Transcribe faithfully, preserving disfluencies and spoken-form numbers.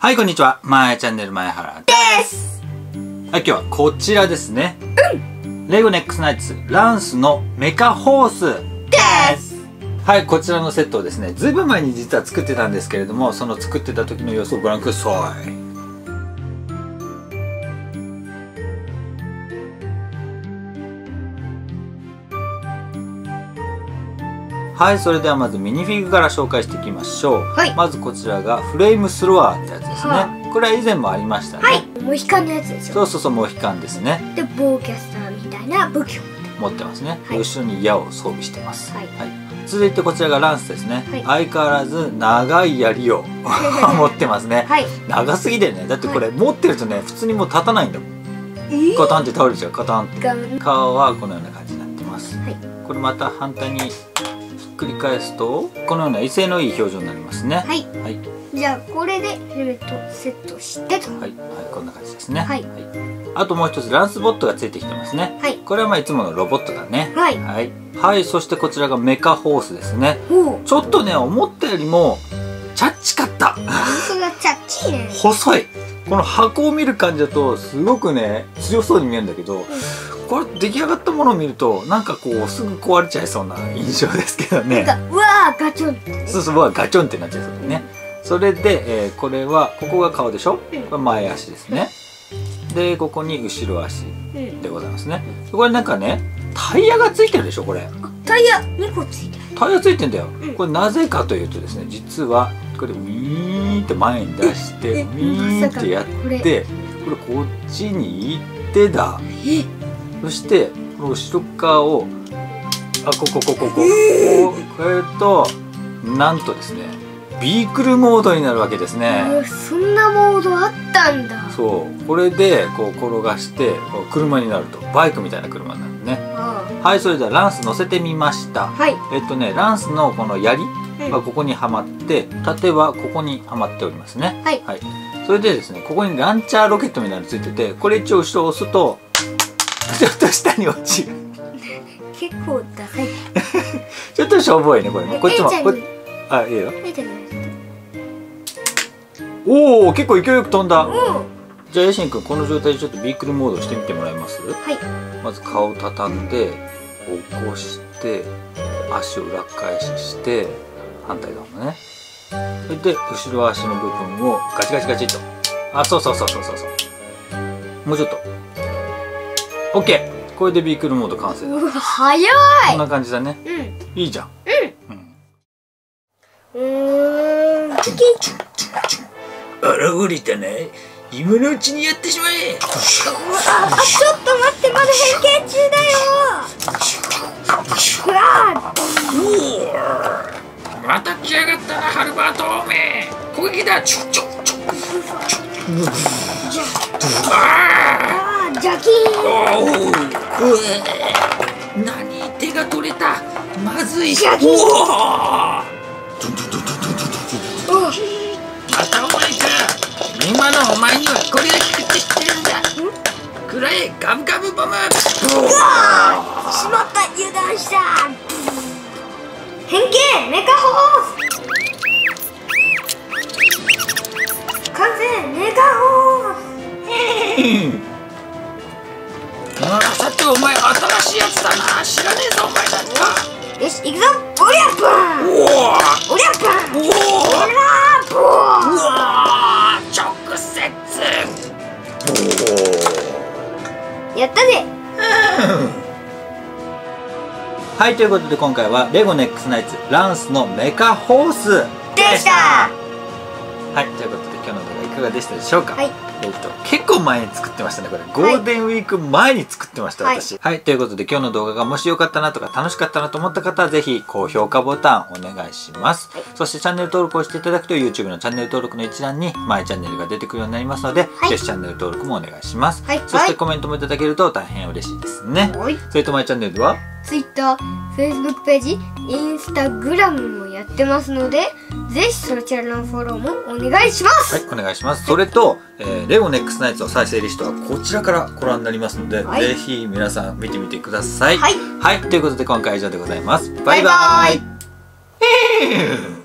はい、こんにちは。まえチャンネル前原です。はい、今日はこちらですね。うん。レゴネックスナイツランスのメカホースです。はい、こちらのセットをですね、ずいぶん前に実は作ってたんですけれども、その作ってた時の様子をご覧ください。はい、それではまずミニフィグから紹介していきましょう。はい、まずこちらがフレームスロアってやつですね。はあ、これは以前もありましたね。 はい、モヒカンのやつですよ。 そうそうそう、モヒカンですね。 で、ボーキャスターみたいな武器を持ってますね。 はい、 後ろに矢を装備してます。はい、 はい、 続いてこちらがランスですね。はい、相変わらず長い槍を持ってますね。はい、長すぎでね、だってこれ持ってるとね、普通にもう立たないんだもん。えー、カタンって倒れちゃう、カタンって。顔はこのような感じになってます。はい、これまた反対に繰り返すとこのような威勢のいい表情になりますね。はい、はい、 じゃあこれでヘルメットセットしてと。 はい、はい、こんな感じですね。はい、はい、あともう一つランスボットがついてきてますね。はい、これはまあいつものロボットだね。はい、はい、はい、そしてこちらがメカホースですね。ちょっとね思ったよりもチャッチかった。 本当だ、チャッチね。 細い。この箱を見る感じだとすごくね強そうに見えるんだけど、うん、これ出来上がったものを見るとなんかこうすぐ壊れちゃいそうな印象ですけどね。 うわーガチョンって、ね、 そうそう、うわガチョンってなっちゃいそうだね。うん、それで、えー、これはここが顔でしょ、うん、これ前足ですね。でここに後ろ足でございますね。これなんかねタイヤがついてるでしょ。これタイヤにこついてる。 タイヤついてんだよ。うん、これなぜかというとですね、実はこれウィーンって前に出してウィーンってやってこれこっちに行ってだ。そしてこの後ろ側をあこここここここう変えるとなんとですねビークルモードになるわけですね。 そんなモードあったんだ。 そうこれでこう転がしてこう車になるとバイクみたいな車になるね。ああ、はい、それではランス乗せてみました。はい、えっとねランスのこの槍はここにはまって盾はここにはまっておりますね。はい、はい、それでですねここにランチャーロケットみたいなのついてて、これ一応後ろを押すとちょっと下に落ちる。 結構ダサい。 ちょっとしょぼいねこれね。こっちもこあいいよ。おお結構勢いよく飛んだ。じゃあエシン君この状態でちょっとビークルモードしてみてもらえます？はい。まず顔を畳んで起こして足を裏返しして反対側もね。それで後ろ足の部分をガチガチガチっと。あそうそうそうそうそうそう。もうちょっと。オッケー。これでビークルモード完成だ。 うわ早い。 こんな感じだね。うん。いいじゃん。うん。うん。うーん。荒ぶりたね。今のうちにやってしまえ。うわちょっと待ってまだ変形中だよ。うわおお。また来やがったなハルバートおめえ。攻撃だ。ちょちょちょ。ああ。ジャキーン。おお。何手が取れた。まずい。ジャキーン。またお前か。今のお前にはこれが効くって知ってるんだ。くらえガブガブボム。うわーしまった、油断した。変形メカホース完成メカホース。 あさてお前新しいやつだな。知らねえぞお前だった。 よし行くぞ。おりゃぷんおりゃぷんおらぷんうわ直接やったぜ。 はい、ということで今回はレゴネックスナイツランスのメカホースでした。 はい、ということで今日の動画いかがでしたでしょうか。はい、えっと結構前に作ってましたねこれ。ゴールデンウィーク前に作ってました、はい、私。はい、ということで今日の動画がもしよかったなとか楽しかったなと思った方はぜひ高評価ボタンお願いします。はい、そしてチャンネル登録をしていただくと YouTube のチャンネル登録の一覧にマイチャンネルが出てくるようになりますので、はい、ぜひチャンネル登録もお願いします。はい、そしてコメントもいただけると大変嬉しいですね。はい、それとマイチャンネルでは Twitter、Facebook ページ、Instagram もやってますのでぜひそちらのフォローもお願いします。 はい、お願いします。はい、それと、えー、レゴネックスナイツの再生リストはこちらからご覧になりますので、はい、ぜひ皆さん見てみてください。はい、はい、ということで今回は以上でございます。バイバイ。バイバイ